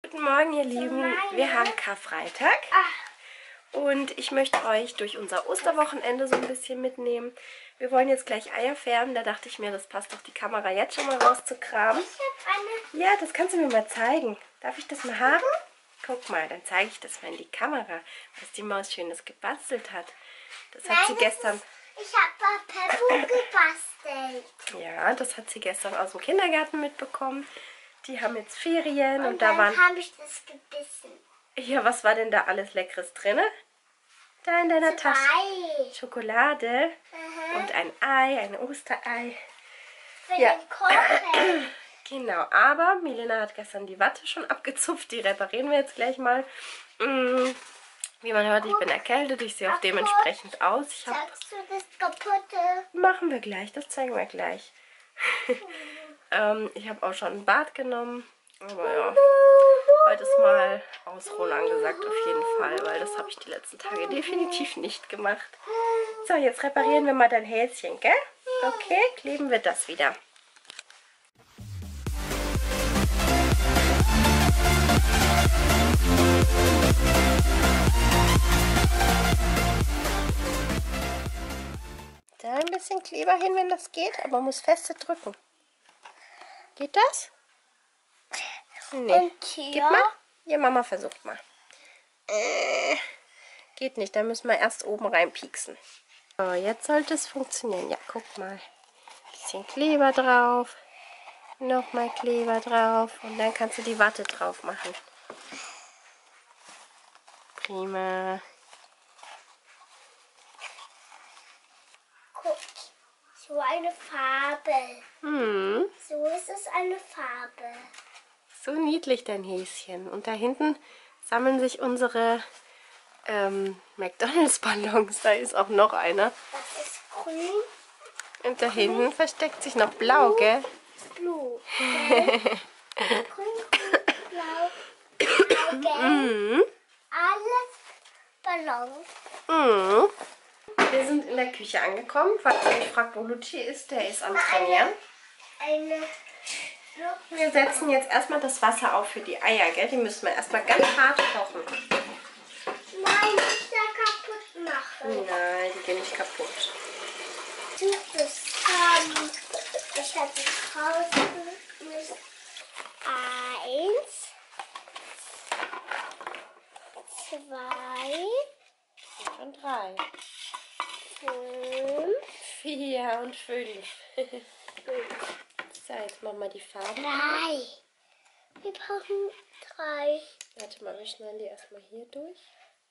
Guten Morgen, ihr Lieben. Wir haben Karfreitag und ich möchte euch durch unser Osterwochenende so ein bisschen mitnehmen. Wir wollen jetzt gleich Eier färben. Da dachte ich mir, das passt doch, die Kamera jetzt schon mal rauszukramen. Ja, das kannst du mir mal zeigen. Darf ich das mal haben? Guck mal, dann zeige ich das mal in die Kamera, was die Maus Schönes gebastelt hat. Das hat sie gestern... Ich habe Peppo gebastelt. Ja, das hat sie gestern aus dem Kindergarten mitbekommen. Die haben jetzt Ferien und da dann waren... habe ich das gebissen. Ja, was war denn da alles Leckeres drin? Da in deiner Tasche. Schokolade und ein Ei, ein Osterei. Für Ja. den Kochen. Genau, aber Milena hat gestern die Watte schon abgezupft. Die reparieren wir jetzt gleich mal. Wie man hört, ich bin erkältet. Ich sehe auch dementsprechend aus. Sagst du das kaputte? Machen wir gleich, das zeigen wir gleich. Ich habe auch schon ein Bad genommen. Aber ja, heute ist mal ausruhen angesagt auf jeden Fall, weil das habe ich die letzten Tage definitiv nicht gemacht. So, jetzt reparieren wir mal dein Häschen, gell? Okay, kleben wir das wieder. Da ein bisschen Kleber hin, wenn das geht, aber muss feste drücken. Geht das? Nee. Und hier? Gib mal. Ja, Mama versucht mal. Geht nicht, da müssen wir erst oben reinpieksen. So, jetzt sollte es funktionieren. Ja, guck mal. Bisschen Kleber drauf. Nochmal Kleber drauf. Und dann kannst du die Watte drauf machen. Prima. Guck, so eine Farbe. So ist es eine Farbe. So niedlich, dein Häschen. Und da hinten sammeln sich unsere McDonalds-Ballons. Da ist auch noch einer. Das ist grün. Und da hinten versteckt sich noch blau, gell? Blau. Grün, blau, gelb. Alles Ballons. Wir sind in der Küche angekommen. Falls ihr euch fragt, wo Luci ist, der ist am Trainieren. Wir setzen jetzt erstmal das Wasser auf für die Eier, gell? Die müssen wir erstmal ganz hart kochen. Nein, nicht da kaputt machen. Nein, die gehen nicht kaputt. Ich habe die draußen. 1, 2, Und 3, 5, 4 und 5. So, jetzt machen wir die Farben. 3. Wir brauchen 3. Warte mal, wir schneiden die erstmal hier durch.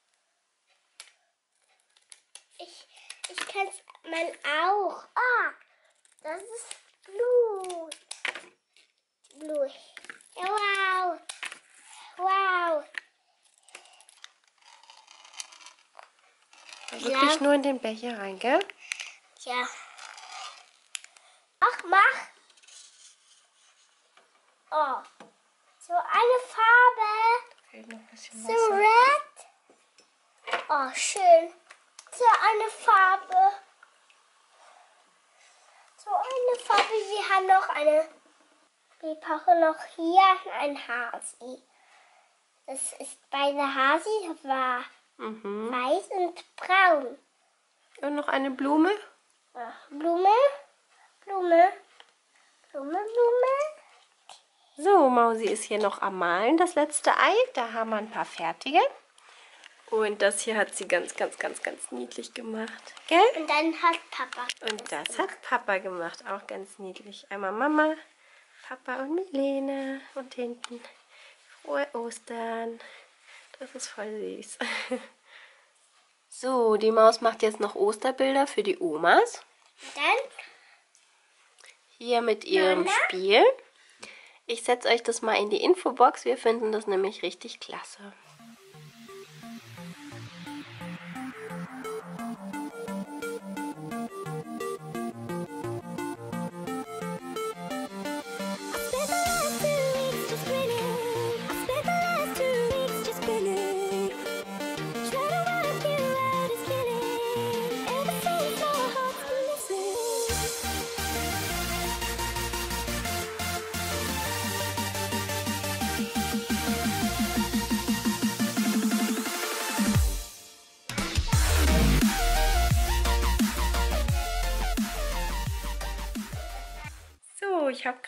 Ich kann es auch. Ah, das ist Blut. Blut. Wow. Wow. Wirklich nur in den Becher rein, gell? Ja. Mach. Oh. So eine Farbe. Fehlt noch ein bisschen So Wasser. red. Oh, schön. So eine Farbe. So eine Farbe. Wir haben noch eine. Wir brauchen noch hier ein Hasi. Das ist bei der Hasi war weiß und braun. Und noch eine Blume. Blume. So, Mausi ist hier noch am Malen, das letzte Ei. Da haben wir ein paar fertige. Und das hier hat sie ganz niedlich gemacht. Gell? Und dann hat Papa. Und das hat Papa gemacht, auch ganz niedlich. Einmal Mama, Papa und Milena. Und hinten frohe Ostern. Das ist voll süß. So, die Maus macht jetzt noch Osterbilder für die Omas. Und dann Hier mit ihrem Spiel. Ich setze euch das mal in die Infobox. Wir finden das nämlich richtig klasse.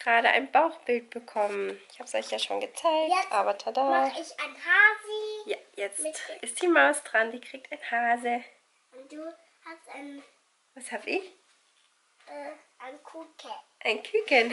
gerade ein Bauchbild bekommen. Ich habe es euch ja schon gezeigt, Jetzt aber tada. mache ich ein Hasi. Ja, jetzt ist die Maus dran, die kriegt ein Hase. Und du hast ein Was habe ich? Kuchen. Ein Küken.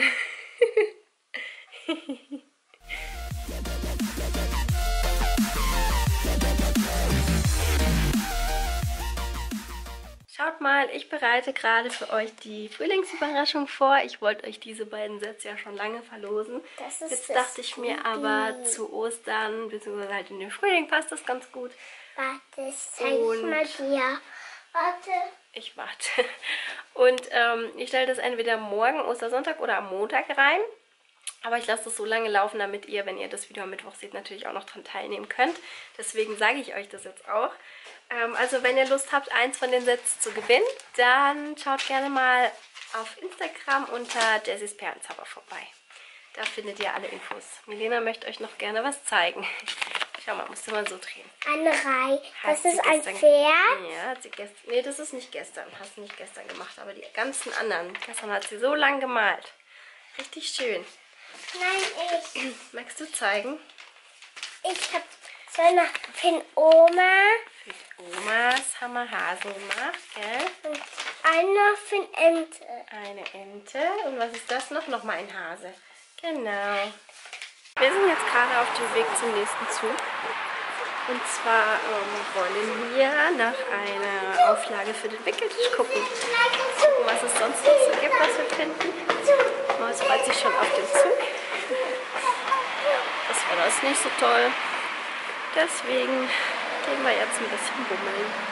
Schaut mal, ich bereite gerade für euch die Frühlingsüberraschung vor. Ich wollte euch diese beiden Sätze ja schon lange verlosen. Jetzt dachte ich mir aber, zu Ostern, beziehungsweise halt in den Frühling passt das ganz gut. Warte, das zeige ich mal dir. Warte. Ich warte. Und ich stelle das entweder morgen, Ostersonntag oder am Montag rein. Aber ich lasse das so lange laufen, damit ihr, wenn ihr das Video am Mittwoch seht, natürlich auch noch daran teilnehmen könnt. Deswegen sage ich euch das jetzt auch. Also wenn ihr Lust habt, eins von den Sätzen zu gewinnen, dann schaut gerne mal auf Instagram unter Jessys Perlenzauber vorbei. Da findet ihr alle Infos. Milena möchte euch noch gerne was zeigen. Schau mal, musst du mal so drehen. Eine Reihe. Das ist ein Pferd. Ja, hat sie gestern. Nee, das ist nicht gestern. Hast du nicht gestern gemacht, aber die ganzen anderen. Gestern hat sie so lang gemalt. Richtig schön. Nein, ich. Magst du zeigen? Ich habe zwei noch für Oma. Für Omas haben wir Hasen gemacht, gell? Und eine für Ente. Eine Ente. Und was ist das noch? Nochmal ein Hase. Genau. Wir sind jetzt gerade auf dem Weg zum nächsten Zug. Und zwar wollen wir nach einer Auflage für den Wickeltisch gucken. Gucken, was es sonst noch so gibt, was wir finden. Maus freut sich schon auf den Zug. Das war das nicht so toll. Deswegen gehen wir jetzt ein bisschen bummeln.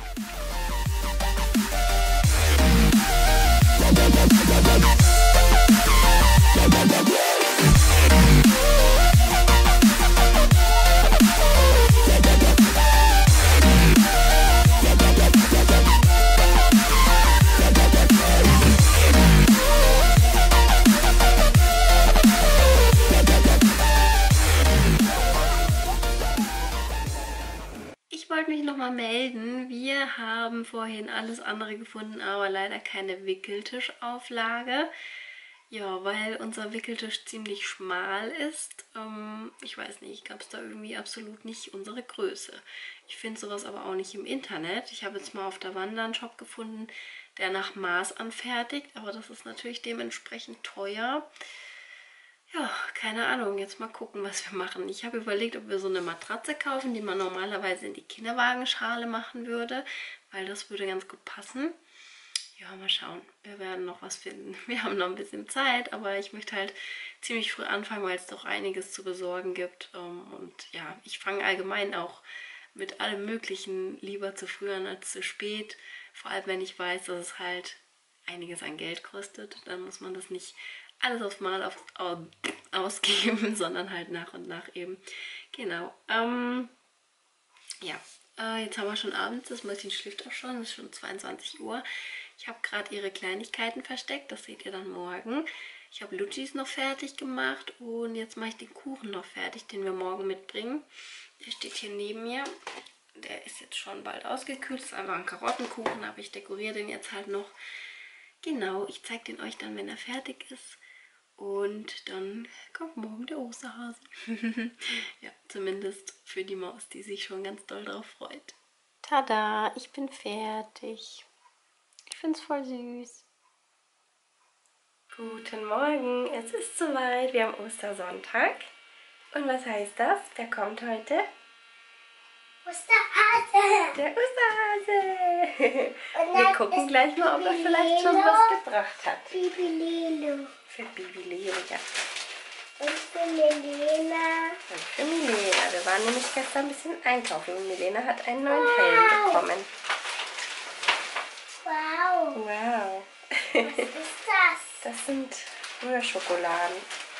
Ich wollte mich nochmal melden. Wir haben vorhin alles andere gefunden, aber leider keine Wickeltischauflage. Ja, weil unser Wickeltisch ziemlich schmal ist. Ich weiß nicht, gab es da irgendwie absolut nicht unsere Größe. Ich finde sowas aber auch nicht im Internet. Ich habe jetzt mal auf der Wanda einen Shop gefunden, der nach Maß anfertigt, aber das ist natürlich dementsprechend teuer. Ja, keine Ahnung, jetzt mal gucken, was wir machen. Ich habe überlegt, ob wir so eine Matratze kaufen, die man normalerweise in die Kinderwagenschale machen würde, weil das würde ganz gut passen. Ja, mal schauen. Wir werden noch was finden. Wir haben noch ein bisschen Zeit, aber ich möchte halt ziemlich früh anfangen, weil es doch einiges zu besorgen gibt. Und ja, ich fange allgemein auch mit allem Möglichen lieber zu früh an als zu spät. Vor allem, wenn ich weiß, dass es halt einiges an Geld kostet. Dann muss man das nicht alles aufs Mal ausgeben, sondern halt nach und nach eben. Genau. Ja, jetzt haben wir schon abends. Das Mäuschen schläft auch schon. Es ist schon 22 Uhr. Ich habe gerade ihre Kleinigkeiten versteckt. Das seht ihr dann morgen. Ich habe Luccis noch fertig gemacht. Und jetzt mache ich den Kuchen noch fertig, den wir morgen mitbringen. Der steht hier neben mir. Der ist jetzt schon bald ausgekühlt. Das ist einfach ein Karottenkuchen, aber ich dekoriere den jetzt halt noch. Genau, ich zeige den euch dann, wenn er fertig ist. Und dann kommt morgen der Osterhase. Ja, zumindest für die Maus, die sich schon ganz doll drauf freut. Tada, ich bin fertig. Ich finde es voll süß. Guten Morgen, es ist soweit. Wir haben Ostersonntag. Und was heißt das? Wer kommt heute? Osterhase. Der Osterhase. Wir gucken gleich mal, ob er vielleicht schon was gebracht hat. Bibi Lilo. Für Bibi Leo, ja. Und für Milena. Und für Milena. Wir waren nämlich gestern ein bisschen einkaufen und Milena hat einen neuen Helm bekommen. Wow. Wow. Was ist das? Das sind Rührschokoladen.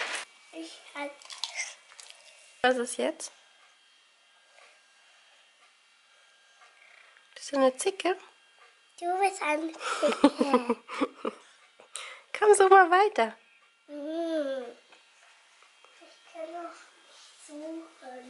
Was ist jetzt? Bist du eine Zicke? Du bist eine Zicke. Komm so mal weiter. Ich kann noch suchen.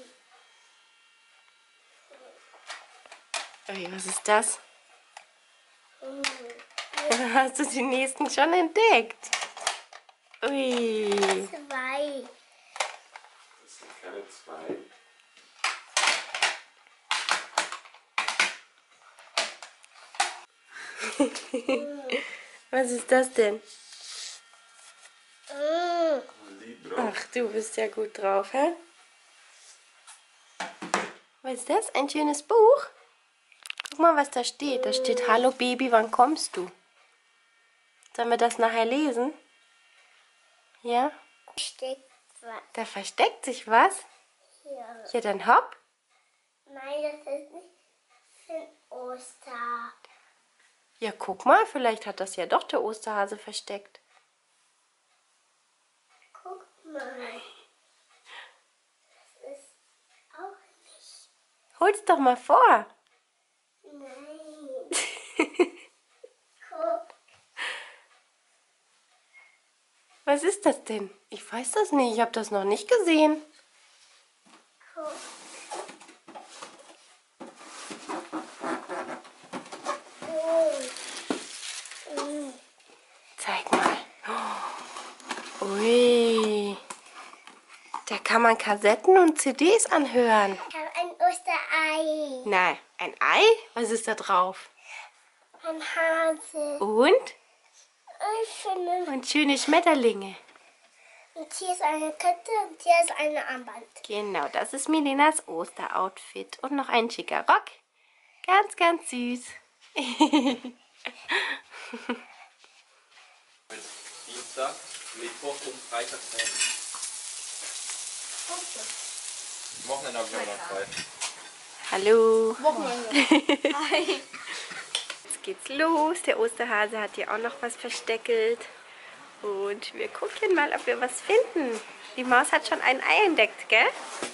Ey, was ist das? Oder hast du die nächsten schon entdeckt? Ui. 2. Das sind keine 2. Was ist das denn? Libro. Ach, du bist ja gut drauf, hä? Was ist das? Ein schönes Buch? Guck mal, was da steht. Da steht, hallo Baby, wann kommst du? Sollen wir das nachher lesen? Ja? Steht was. Da versteckt sich was? Ja. Ja, dann hopp. Nein, das ist nicht ein Oster. Ja, guck mal, vielleicht hat das ja doch der Osterhase versteckt. Guck mal. Das ist auch nicht. Hol's doch mal vor. Nein. Guck. Was ist das denn? Ich weiß das nicht, ich habe das noch nicht gesehen. Guck. Zeig mal. Oh. Ui. Da kann man Kassetten und CDs anhören. Ich habe ein Osterei. Nein, ein Ei? Was ist da drauf? Ein Hase. Und? Öffnen. Und schöne Schmetterlinge. Und hier ist eine Kette und hier ist eine Armband. Genau, das ist Milenas Osteroutfit. Und noch ein schicker Rock. Ganz, ganz süß. Dienstag, Mittwoch und Freitag frei. Wochenende habe ich aber noch frei. Hallo. Wochenende. Hi. Jetzt geht's los. Der Osterhase hat hier auch noch was versteckelt. Und wir gucken mal, ob wir was finden. Die Maus hat schon ein Ei entdeckt, gell?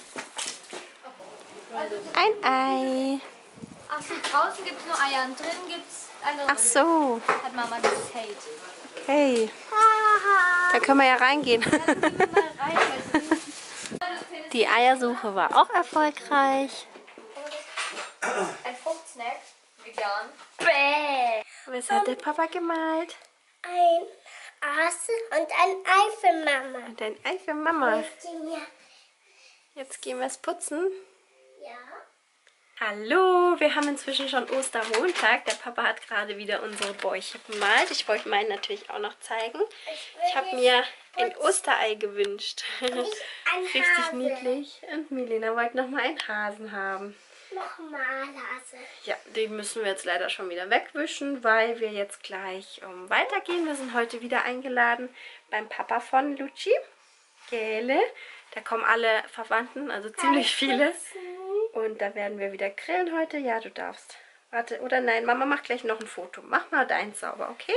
Ein Ei. Achso, draußen gibt es nur Eier und drinnen gibt es eine. Ach so. Hat Mama das Hate. Okay. Da können wir ja reingehen. Dann gehen wir mal rein. Weil Die Eiersuche war auch erfolgreich. ein Fruchtsnack, vegan. Bäh. Was hat der Papa gemalt? Ein Hase und ein Ei für Mama. Und ein Ei für Mama. Willst du mir? Jetzt gehen wir es putzen. Ja. Hallo, wir haben inzwischen schon Ostermontag. Der Papa hat gerade wieder unsere Bäuche bemalt. Ich wollte meinen natürlich auch noch zeigen. Ich habe mir ein Osterei gewünscht. Ein Richtig Hase. niedlich. Und Milena wollte noch mal einen Hasen haben. Nochmal Hase. Ja, den müssen wir jetzt leider schon wieder wegwischen, weil wir jetzt gleich weitergehen. Wir sind heute wieder eingeladen beim Papa von Luci. Gele. Da kommen alle Verwandten, also ziemlich viele. Und da werden wir wieder grillen heute. Ja, du darfst. Warte, oder nein, Mama macht gleich noch ein Foto. Mach mal deins sauber, okay?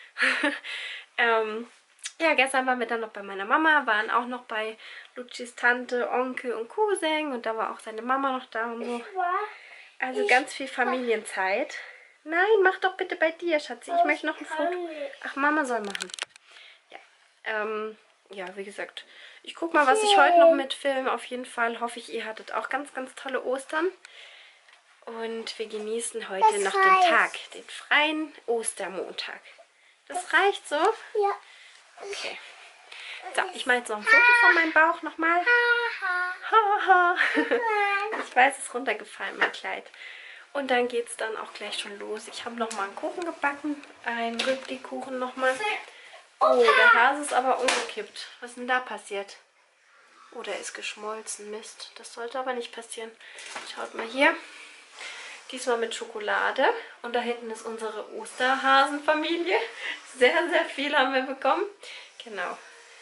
Ja, gestern waren wir dann noch bei meiner Mama, waren auch noch bei Lucis Tante, Onkel und Cousin. Und da war auch seine Mama noch da und so. Also ganz viel Familienzeit. Nein, mach doch bitte bei dir, Schatzi. Ich möchte noch ein Foto. Ach, Mama soll machen. Ja, ja, wie gesagt, ich guck mal, was ich heute noch mitfilme. Auf jeden Fall hoffe ich, ihr hattet auch ganz, ganz tolle Ostern. Und wir genießen heute noch den Tag, den freien Ostermontag. Das reicht so? Ja. Okay. So, ich mache jetzt noch ein Foto von meinem Bauch nochmal. Haha. Ich weiß, es ist runtergefallen, mein Kleid. Und dann geht es dann auch gleich schon los. Ich habe nochmal einen Kuchen gebacken. Einen Rübli-Kuchen nochmal. Oh, der Hase ist aber umgekippt. Was ist denn da passiert? Oh, der ist geschmolzen. Mist. Das sollte aber nicht passieren. Schaut mal hier. Diesmal mit Schokolade. Und da hinten ist unsere Osterhasenfamilie. Sehr, sehr viel haben wir bekommen. Genau.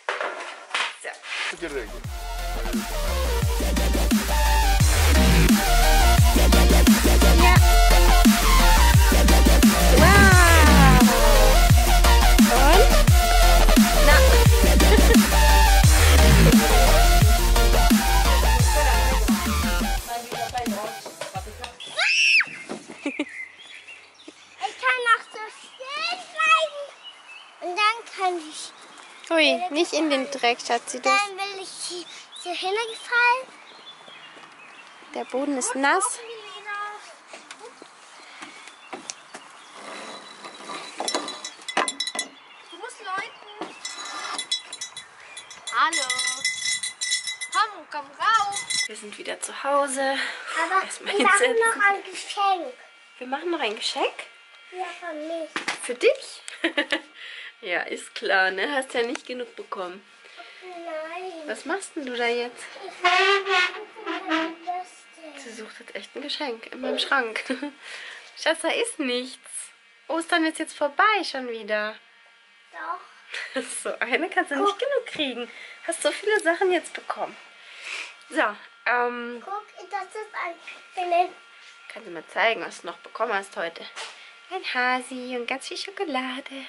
So. Ui, nicht in den Dreck, Schatzi. Dann will ich hier hingefallen. Der Boden ist nass. Du musst läuten. Wir sind wieder zu Hause. Aber Erstmal wir machen hinsetzen. noch ein Geschenk. Wir machen noch ein Geschenk? Ja, von mir. Für dich? Ja, ist klar, ne? Hast ja nicht genug bekommen. Nein. Was machst denn du da jetzt? Ich weiß nicht, Sie sucht jetzt echt ein Geschenk in meinem Schrank. Schatz, da ist nichts. Ostern ist jetzt vorbei schon wieder. Doch. So, eine kannst du nicht genug kriegen. Hast so viele Sachen jetzt bekommen. So, Guck, das ist ein... kannst du mal zeigen, was du noch bekommen hast heute. Ein Hasi und ganz viel Schokolade.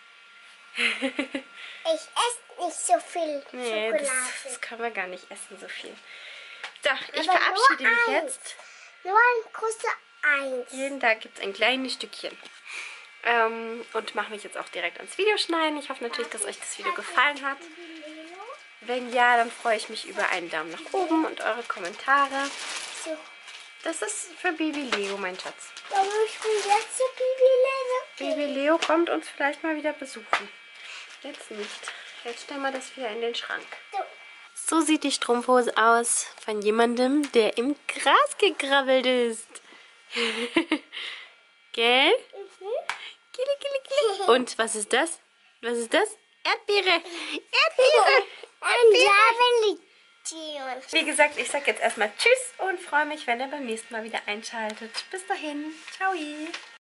Ich esse nicht so viel Nee, Schokolade. das kann man gar nicht essen, so viel. So, ich Aber verabschiede nur mich eins. jetzt. Nur ein großer Eins. Jeden Tag gibt es ein kleines Stückchen. Und mache mich jetzt auch direkt ans Video schneiden. Ich hoffe natürlich, dass euch das Video gefallen hat. Wenn ja, dann freue ich mich über einen Daumen nach oben und eure Kommentare. So. Das ist für Baby Leo, mein Schatz. Aber ich will jetzt so Bibi lesen. Baby Leo kommt uns vielleicht mal wieder besuchen. Jetzt nicht. Jetzt stellen wir das wieder in den Schrank. So sieht die Strumpfhose aus von jemandem, der im Gras gekrabbelt ist. Gell? Kili, kili, kili. Und was ist das? Was ist das? Erdbeere. Erdbeere. Und da will ich Wie gesagt, ich sage jetzt erstmal Tschüss und freue mich, wenn ihr beim nächsten Mal wieder einschaltet. Bis dahin. Ciao.